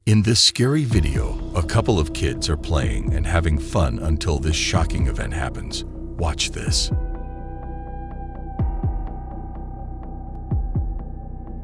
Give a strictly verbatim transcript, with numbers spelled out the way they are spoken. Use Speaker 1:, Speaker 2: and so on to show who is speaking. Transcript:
Speaker 1: In this scary video, a couple of kids are playing and having fun until this shocking event happens. Watch this.